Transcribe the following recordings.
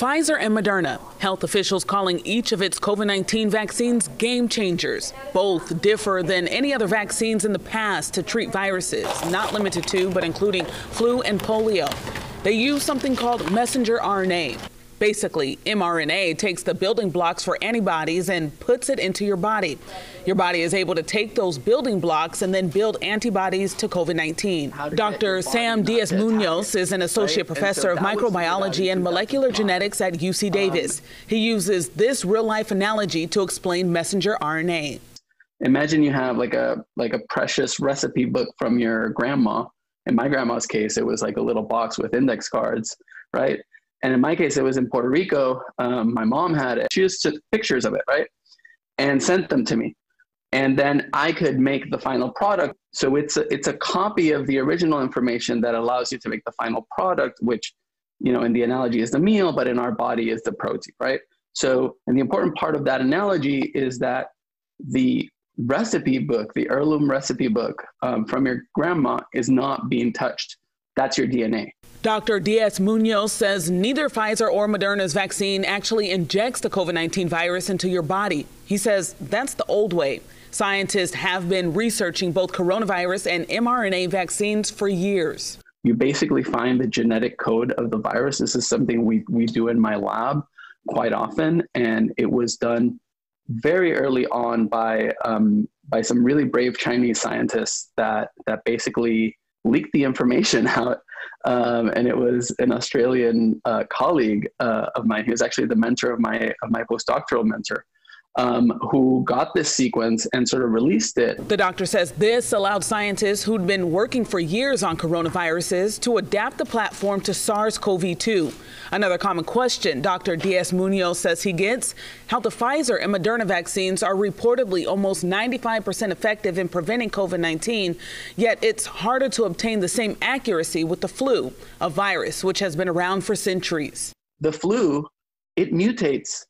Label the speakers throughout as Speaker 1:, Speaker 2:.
Speaker 1: Pfizer and Moderna, health officials calling each of its COVID-19 vaccines game changers. Both differ than any other vaccines in the past to treat viruses, not limited to, but including flu and polio. They use something called messenger RNA. Basically, mRNA takes the building blocks for antibodies and puts it into your body. Your body is able to take those building blocks and then build antibodies to COVID-19. Dr. Sam Diaz-Munoz is an associate professor of microbiology and molecular genetics at UC Davis. He uses this real-life analogy to explain messenger RNA.
Speaker 2: Imagine you have like a precious recipe book from your grandma. In my grandma's case, it was like a little box with index cards, right? And in my case, it was in Puerto Rico. My mom had it. She just took pictures of it, right? And sent them to me. And then I could make the final product. So it's a copy of the original information that allows you to make the final product, which, you know, in the analogy is the meal, but in our body is the protein, right? So, and the important part of that analogy is that the recipe book, the heirloom recipe book from your grandma is not being touched. That's your DNA.
Speaker 1: Dr. Diaz-Munoz says neither Pfizer or Moderna's vaccine actually injects the COVID-19 virus into your body. He says that's the old way. Scientists have been researching both coronavirus and mRNA vaccines for years.
Speaker 2: You basically find the genetic code of the virus. This is something we do in my lab quite often, and it was done very early on by some really brave Chinese scientists that basically leaked the information out. And it was an Australian colleague of mine, who was actually the mentor of my postdoctoral mentor, who got this sequence and sort of released it.
Speaker 1: The doctor says this allowed scientists who'd been working for years on coronaviruses to adapt the platform to SARS-CoV-2. Another common question Dr. Diaz-Munoz says he gets: how the Pfizer and Moderna vaccines are reportedly almost 95% effective in preventing COVID-19, yet it's harder to obtain the same accuracy with the flu, a virus which has been around for centuries.
Speaker 2: The flu, it mutates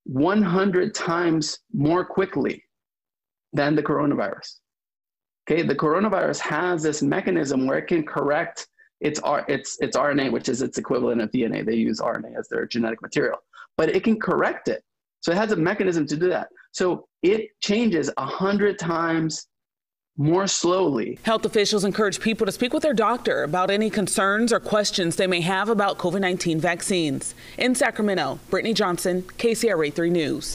Speaker 2: 100 times more quickly than the coronavirus. Okay, the coronavirus has this mechanism where it can correct its RNA, which is its equivalent of DNA. They use RNA as their genetic material, but it can correct it. So it has a mechanism to do that. So it changes 100 times more slowly.
Speaker 1: Health officials encourage people to speak with their doctor about any concerns or questions they may have about COVID-19 vaccines. In Sacramento, Brittany Johnson, KCRA 3 News.